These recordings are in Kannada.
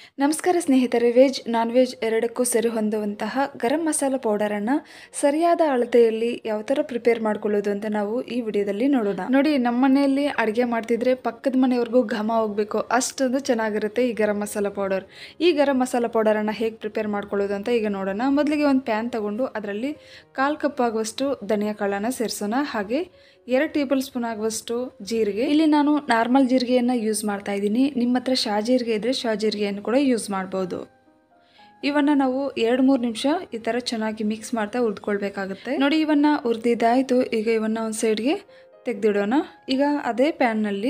ನಮಸ್ಕಾರ ಸ್ನೇಹಿತರೆ, ವೆಜ್ ನಾನ್ ವೆಜ್ ಎರಡಕ್ಕೂ ಸರಿ ಹೊಂದುವಂತಹ ಗರಂ ಮಸಾಲ ಪೌಡರನ್ನು ಸರಿಯಾದ ಅಳತೆಯಲ್ಲಿ ಯಾವ ಥರ ಪ್ರಿಪೇರ್ ಮಾಡ್ಕೊಳ್ಳೋದು ಅಂತ ನಾವು ಈ ವಿಡಿಯೋದಲ್ಲಿ ನೋಡೋಣ. ನೋಡಿ, ನಮ್ಮ ಮನೆಯಲ್ಲಿ ಅಡುಗೆ ಮಾಡ್ತಿದ್ರೆ ಪಕ್ಕದ ಮನೆಯವ್ರಿಗೂ ಘಮ ಹೋಗಬೇಕು, ಅಷ್ಟೊಂದು ಚೆನ್ನಾಗಿರುತ್ತೆ ಈ ಗರಂ ಮಸಾಲ ಪೌಡರ್. ಈ ಗರಂ ಮಸಾಲ ಪೌಡರನ್ನು ಹೇಗೆ ಪ್ರಿಪೇರ್ ಮಾಡ್ಕೊಳ್ಳೋದು ಅಂತ ಈಗ ನೋಡೋಣ. ಮೊದಲಿಗೆ ಒಂದು ಪ್ಯಾನ್ ತಗೊಂಡು ಅದರಲ್ಲಿ 1/4 ಕಪ್ ಆಗುವಷ್ಟು ಧನಿಯಾ ಕಾಳನ್ನು ಸೇರಿಸೋಣ. ಹಾಗೆ 2 ಟೇಬಲ್ ಸ್ಪೂನ್ ಆಗುವಷ್ಟು ಜೀರಿಗೆ. ಇಲ್ಲಿ ನಾನು ನಾರ್ಮಲ್ ಜೀರಿಗೆಯನ್ನು ಯೂಸ್ ಮಾಡ್ತಾ ಇದ್ದೀನಿ. ನಿಮ್ಮ ಹತ್ರ ಶಾಜೀರಿಗೆ ಇದ್ದರೆ ಶಾಜೀರಿಗೆಯನ್ನು ಕೂಡ ಯೂಸ್ ಮಾಡ್ಬೋದು. ಇವನ್ನು ನಾವು 2-3 ನಿಮಿಷ ಈ ಥರ ಚೆನ್ನಾಗಿ ಮಿಕ್ಸ್ ಮಾಡ್ತಾ ಹುರಿದ್ಕೊಳ್ಬೇಕಾಗುತ್ತೆ. ನೋಡಿ, ಇವನ್ನು ಹುರಿದಿದ್ದಾಯಿತು. ಈಗ ಇವನ್ನು ಒಂದು ಸೈಡ್ಗೆ ತೆಗೆದಿಡೋಣ. ಈಗ ಅದೇ ಪ್ಯಾನ್ನಲ್ಲಿ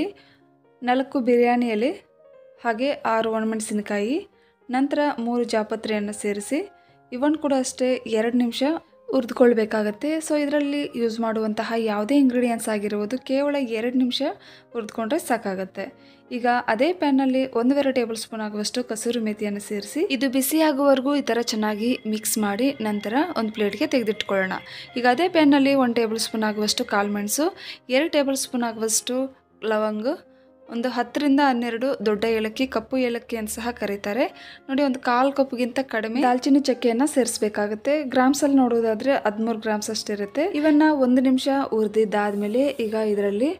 4 ಬಿರಿಯಾನಿ ಎಲೆ, ಹಾಗೆ 6 ಒಣಮೆಣಸಿನಕಾಯಿ, ನಂತರ 3 ಜಾಪತ್ರೆಯನ್ನು ಸೇರಿಸಿ ಇವನ್ನು ಕೂಡ ಅಷ್ಟೇ 2 ನಿಮಿಷ ಹುರಿದುಕೊಳ್ಬೇಕಾಗತ್ತೆ. ಸೊ ಇದರಲ್ಲಿ ಯೂಸ್ ಮಾಡುವಂತಹ ಯಾವುದೇ ಇಂಗ್ರೀಡಿಯೆಂಟ್ಸ್ ಆಗಿರುವುದು ಕೇವಲ 2 ನಿಮಿಷ ಹುರಿದುಕೊಂಡ್ರೆ ಸಾಕಾಗುತ್ತೆ. ಈಗ ಅದೇ ಪ್ಯಾನ್ನಲ್ಲಿ 1.5 ಟೇಬಲ್ ಸ್ಪೂನ್ ಆಗುವಷ್ಟು ಕಸೂರಿ ಮೇಥಿಯನ್ನು ಸೇರಿಸಿ ಇದು ಬಿಸಿ ಆಗುವವರೆಗೂ ಈ ಥರ ಚೆನ್ನಾಗಿ ಮಿಕ್ಸ್ ಮಾಡಿ ನಂತರ ಒಂದು ಪ್ಲೇಟ್ಗೆ ತೆಗೆದಿಟ್ಕೊಳ್ಳೋಣ. ಈಗ ಅದೇ ಪ್ಯಾನ್ನಲ್ಲಿ 1 ಟೇಬಲ್ ಸ್ಪೂನ್ ಆಗುವಷ್ಟು ಕಾಳುಮೆಣಸು, 2 ಟೇಬಲ್ ಸ್ಪೂನ್ ಆಗುವಷ್ಟು ಲವಂಗ, ಒಂದು 10ರಿಂದ 12 ದೊಡ್ಡ ಏಲಕ್ಕಿ, ಕಪ್ಪು ಏಲಕ್ಕಿ ಅಂತ ಸಹ ಕರೀತಾರೆ. ನೋಡಿ, ಒಂದು 1/4 ಕಪ್ಗಿಂತ ಕಡಿಮೆ ದಾಲ್ಚಿನ್ನಿ ಚಕ್ಕೆಯನ್ನು ಸೇರಿಸಬೇಕಾಗುತ್ತೆ. ಗ್ರಾಮ್ಸಲ್ಲಿ ನೋಡೋದಾದರೆ 13 ಗ್ರಾಮ್ಸ್ ಅಷ್ಟಿರುತ್ತೆ. ಇವನ್ನು 1 ನಿಮಿಷ ಹುರಿದಿದ್ದಾದಮೇಲೆ ಈಗ ಇದರಲ್ಲಿ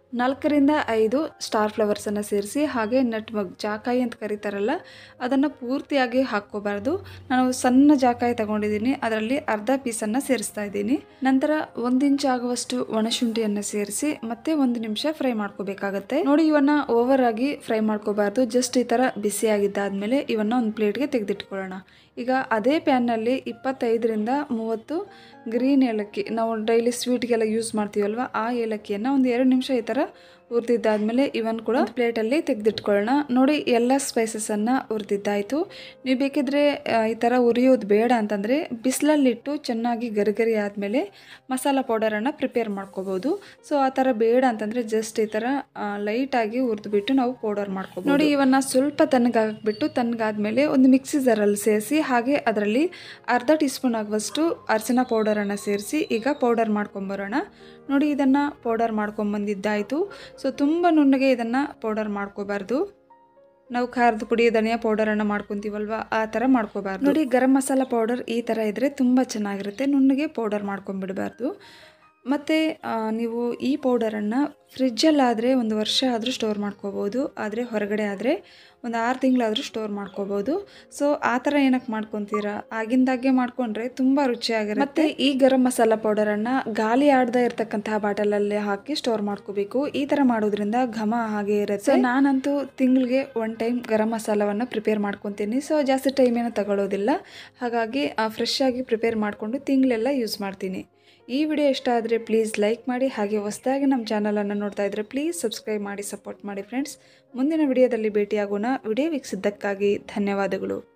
4ರಿಂದ 5 ಸ್ಟಾರ್ ಫ್ಲವರ್ಸನ್ನು ಸೇರಿಸಿ, ಹಾಗೆ ನಟ್ಮಗ್, ಜಾಕಾಯಿ ಅಂತ ಕರೀತಾರಲ್ಲ, ಅದನ್ನು ಪೂರ್ತಿಯಾಗಿ ಹಾಕ್ಕೋಬಾರ್ದು. ನಾನು ಸಣ್ಣ ಜಾಕಾಯಿ ತಗೊಂಡಿದ್ದೀನಿ, ಅದರಲ್ಲಿ ಅರ್ಧ ಪೀಸನ್ನು ಸೇರಿಸ್ತಾ ಇದ್ದೀನಿ. ನಂತರ 1 ಇಂಚ್ ಆಗುವಷ್ಟು ಒಣಶುಂಠಿಯನ್ನು ಸೇರಿಸಿ ಮತ್ತೆ 1 ನಿಮಿಷ ಫ್ರೈ ಮಾಡ್ಕೋಬೇಕಾಗತ್ತೆ. ನೋಡಿ, ಇವನ್ನ ಓವರ್ ಆಗಿ ಫ್ರೈ ಮಾಡ್ಕೋಬಾರ್ದು. ಜಸ್ಟ್ ಈ ಥರ ಬಿಸಿಯಾಗಿದ್ದಾದ್ಮೇಲೆ ಇವನ್ನ ಒಂದು ಪ್ಲೇಟ್ಗೆ ತೆಗೆದಿಟ್ಕೊಳ್ಳೋಣ. ಈಗ ಅದೇ ಪ್ಯಾನ್ನಲ್ಲಿ 25ರಿಂದ 30 ಗ್ರೀನ್ ಏಲಕ್ಕಿ, ನಾವು ಡೈಲಿ ಸ್ವೀಟ್ಗೆಲ್ಲ ಯೂಸ್ ಮಾಡ್ತೀವಲ್ವ, ಆ ಏಲಕ್ಕಿಯನ್ನು ಒಂದು 2 ನಿಮಿಷ ಈ ಥರ ಹುರಿದಿದ್ದಾದ್ಮೇಲೆ ಇವನ್ನು ಕೂಡ ಪ್ಲೇಟಲ್ಲಿ ತೆಗೆದಿಟ್ಕೊಳ್ಳೋಣ. ನೋಡಿ, ಎಲ್ಲ ಸ್ಪೈಸಸನ್ನು ಹುರಿದಿದ್ದಾಯಿತು. ನೀವು ಬೇಕಿದ್ರೆ ಈ ಥರ ಹುರಿಯೋದು ಬೇಡ ಅಂತಂದರೆ ಬಿಸಿಲಲ್ಲಿಟ್ಟು ಚೆನ್ನಾಗಿ ಗರಿಗರಿ ಆದಮೇಲೆ ಮಸಾಲ ಪೌಡರನ್ನು ಪ್ರಿಪೇರ್ ಮಾಡ್ಕೋಬೋದು. ಸೊ ಆ ಥರ ಬೇಡ ಅಂತಂದರೆ ಜಸ್ಟ್ ಈ ಥರ ಲೈಟಾಗಿ ಹುರಿದ್ಬಿಟ್ಟು ನಾವು ಪೌಡರ್ ಮಾಡ್ಕೋಬೋದು. ನೋಡಿ, ಇವನ್ನು ಸ್ವಲ್ಪ ತಣ್ಣಗಾಕ್ಬಿಟ್ಟು ತಣ್ಣಗಾದ್ಮೇಲೆ ಒಂದು ಮಿಕ್ಸಿ ಜಾರಲ್ಲಿ ಸೇರಿಸಿ, ಹಾಗೆ ಅದರಲ್ಲಿ ಅರ್ಧ ಟೀ ಸ್ಪೂನ್ ಆಗುವಷ್ಟು ಅರಿಶಿನ ಪೌಡರನ್ನು ಸೇರಿಸಿ ಈಗ ಪೌಡರ್ ಮಾಡ್ಕೊಂಬರೋಣ. ನೋಡಿ, ಇದನ್ನು ಪೌಡರ್ ಮಾಡ್ಕೊಂಬಂದಿದ್ದಾಯಿತು. ಸೊ ತುಂಬ ನುಣ್ಣಗೆ ಇದನ್ನು ಪೌಡರ್ ಮಾಡ್ಕೋಬಾರ್ದು. ನಾವು ಖಾರದ ಪುಡಿ, ಧನಿಯಾ ಪೌಡರನ್ನು ಮಾಡ್ಕೊತೀವಲ್ವ, ಆ ಥರ ಮಾಡ್ಕೋಬಾರ್ದು. ನೋಡಿ, ಗರಂ ಮಸಾಲ ಪೌಡರ್ ಈ ಥರ ಇದ್ದರೆ ತುಂಬ ಚೆನ್ನಾಗಿರುತ್ತೆ. ನುಣ್ಣಗೆ ಪೌಡರ್ ಮಾಡ್ಕೊಂಬಿಡಬಾರ್ದು. ಮತ್ತು ನೀವು ಈ ಪೌಡರನ್ನು ಫ್ರಿಜ್ಜಲ್ಲಾದರೆ 1 ವರ್ಷ ಆದರೂ ಸ್ಟೋರ್ ಮಾಡ್ಕೋಬೋದು, ಆದರೆ ಹೊರಗಡೆ ಆದರೆ ಒಂದು 6 ತಿಂಗಳಾದರೂ ಸ್ಟೋರ್ ಮಾಡ್ಕೋಬೋದು. ಸೊ ಆ ಥರ ಏನಕ್ಕೆ ಮಾಡ್ಕೊತೀರಾ, ಆಗಿಂದಾಗೆ ಮಾಡಿಕೊಂಡ್ರೆ ತುಂಬ ರುಚಿಯಾಗಿರುತ್ತೆ. ಮತ್ತು ಈ ಗರಂ ಮಸಾಲ ಪೌಡರನ್ನು ಗಾಳಿ ಆಡದೇ ಇರತಕ್ಕಂತಹ ಬಾಟಲಲ್ಲಿ ಹಾಕಿ ಸ್ಟೋರ್ ಮಾಡ್ಕೋಬೇಕು. ಈ ಥರ ಮಾಡೋದ್ರಿಂದ ಘಮ ಹಾಗೆ ಇರುತ್ತೆ. ಸೊ ನಾನಂತೂ ತಿಂಗಳಿಗೆ 1 ಟೈಮ್ ಗರಂ ಮಸಾಲವನ್ನು ಪ್ರಿಪೇರ್ ಮಾಡ್ಕೊತೀನಿ. ಸೊ ಜಾಸ್ತಿ ಟೈಮ್ ಏನೂ ತಗೊಳ್ಳೋದಿಲ್ಲ, ಹಾಗಾಗಿ ಫ್ರೆಶ್ ಆಗಿ ಪ್ರಿಪೇರ್ ಮಾಡಿಕೊಂಡು ತಿಂಗಳೆಲ್ಲ ಯೂಸ್ ಮಾಡ್ತೀನಿ. ಈ ವಿಡಿಯೋ ಇಷ್ಟ ಆದರೆ ಪ್ಲೀಸ್ ಲೈಕ್ ಮಾಡಿ, ಹಾಗೆ ಹೊಸದಾಗಿ ನಮ್ಮ ಚಾನಲನ್ನು ನೋಡ್ತಾ ಇದ್ದರೆ ಪ್ಲೀಸ್ ಸಬ್ಸ್ಕ್ರೈಬ್ ಮಾಡಿ, ಸಪೋರ್ಟ್ ಮಾಡಿ ಫ್ರೆಂಡ್ಸ್. ಮುಂದಿನ ವಿಡಿಯೋದಲ್ಲಿ ಭೇಟಿಯಾಗೋಣ. ವಿಡಿಯೋ ವೀಕ್ಷಿಸಿದ್ದಕ್ಕಾಗಿ ಧನ್ಯವಾದಗಳು.